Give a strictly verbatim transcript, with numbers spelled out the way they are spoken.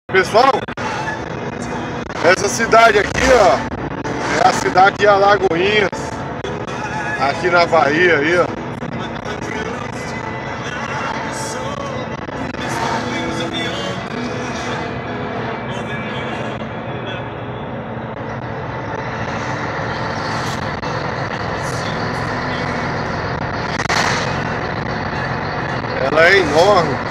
Pessoal, essa cidade aqui, ó, é a cidade de Alagoinhas, aqui na Bahia, aí, ó. Ela é enorme.